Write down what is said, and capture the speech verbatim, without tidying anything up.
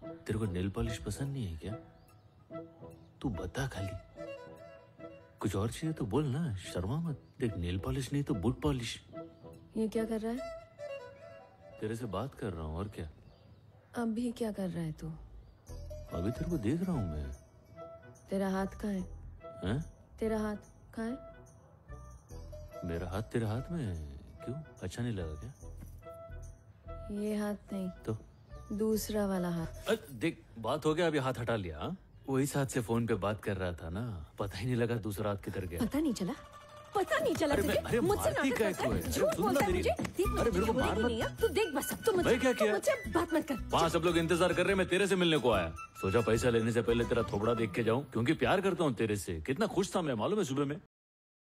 तेरे को nail polish पसंद नहीं है क्या? तू बता खाली, कुछ और चाहिए तो बोल ना, शर्मा मत। देख, नेल पॉलिश नहीं तो बूट पॉलिश। ये क्या कर रहा है? तेरे से बात कर रहा हूँ, और क्या? अभी क्या कर रहा है तू? अभी तेरे को देख रहा हूँ मैं। तेरा हाथ कहाँ है? हैं? तेरा हाथ कहाँ है? मेरा हाथ तेरे हाथ में है? क्यों, अच्छा नहीं लगा क्या? ये हाथ नहीं तो दूसरा वाला हाथ। अ, देख, बात हो गया, अभी हाथ हटा लिया। हा? वही साथ से फोन पे बात कर रहा था ना, पता ही नहीं लगा दूसरा हाथ किधर गया। पता नहीं चला? पता नहीं चला तुझे? अरे मुझसे मारती नाटक क्या है करता है? तू? झूठ सुन ना बोलता है मेरी- मुझे। देख, अरे मेरे को मार बोलेगी मत। नहीं, अब तू देख बस, अब तू मुझसे भाई क्या किया? तू मुझसे बात मत कर। वहाँ सब लोग इंतजार कर रहे हैं, मैं तेरे से मिलने को आया। सोचा पैसा लेने से पहले तेरा थोबड़ा देख के जाऊं, क्योंकि प्यार करता हूँ तेरे से। कितना खुश था मैं, मालूम है सुबह में।